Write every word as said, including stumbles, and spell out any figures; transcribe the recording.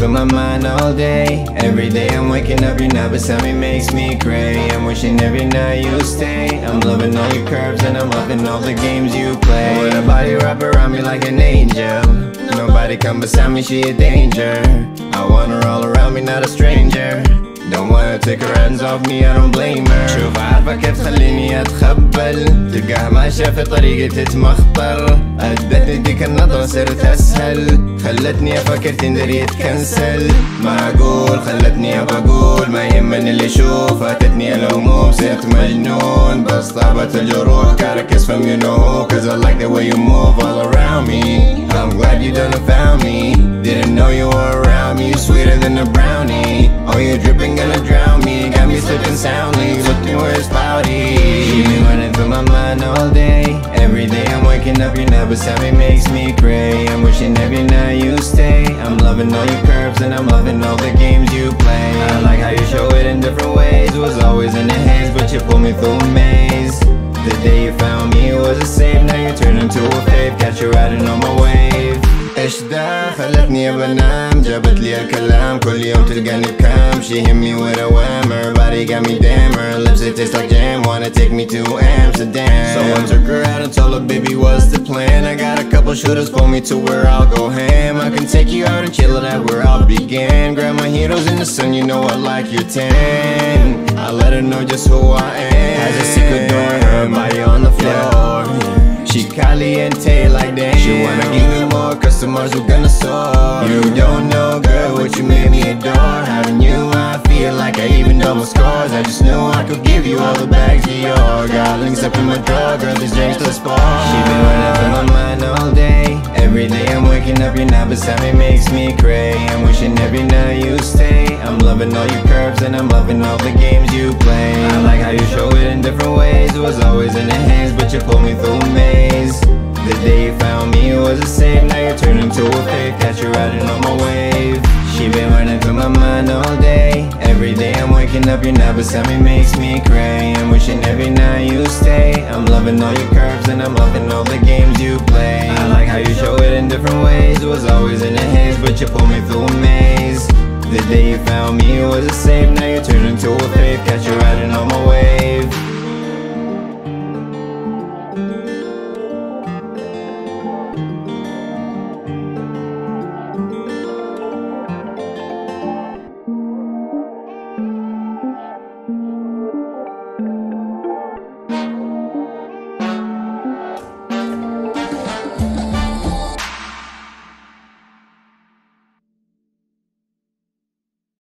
through my mind all day. Every day I'm waking up, you're not beside me, makes me cray. I'm wishing every night you stay. I'm loving all your curves and I'm loving all the games you play. With a body wrap around me like an angel. Nobody come beside me, she a danger. I want her all around me, not a stranger. Don't wanna take her hands off me, I don't blame her. شوف عارفة كيف تخليني اتخبل، تلقاها ماشية في طريقي تتمخطر. ادتني ديك النظرة صرت اسهل، خلتني افكر تندري يتكنسل. معقول خلتني ابى اقول ما يهمني اللي يشوف. فاتتني الهموم صرت مجنون، بس طابت الجروح. Gotta kiss from you know who, cause I like the way you move all around me. I'm glad you done found me, didn't know you were around me. You sweeter than a brownie, oh you're dripping gonna drown me. Got me slipping soundly, looking where it's cloudy. She been running through my mind all day. Every day I'm waking up, you're not beside me, makes me cray. I'm wishing every night you stay. I'm loving all your curves and I'm loving all the games you play. I like how you show it in different ways. Was always in the haze, but you pulled me through a maze. The day you found me was a save, now you turned into a fave. Got you riding on my wave. ايش ده خلتني بنام، جابت لي الكلام كل يوم تلقاني بكام. She hit me with a wham, her body got me damn. Her lips it taste like jam, wanna take me to Amsterdam. So I took her out and told her baby what's the plan. I got a couple shooters, pull me to where I'll go ham. I can take you out and chill it out where I'll begin. Grab my heroes in the sun, you know I like your tan. I let her know just who I am. Has a secret door, her body on the floor. She caliente like damn. She wanna give me more, customers who gonna soar. You don't know, girl, what you made me adore. Having you, I feel like I even double scores. I just knew I could give you all the bags of your. Got links up in my drawer, girl, these drinks to spar. She been running through my mind all day. Every day I'm waking up, you're not beside me, makes me cray. I'm wishing every night you stay. I'm loving all your curves and I'm loving all the games you play. I like how you show it in different ways. It was always in the hands, but you pulled me through a maze. The day you found me was a save, now you turned into a fave. Catch you riding on my wave. She been running through my mind all day. Every day I'm waking up, you're not beside me, makes me cray. I'm wishing every night you stay. I'm loving all your curves and I'm loving all the games you play. I like how you show it in different ways. It was always in the haze, but you pulled me through a maze. The day you found me was a save, now you turned into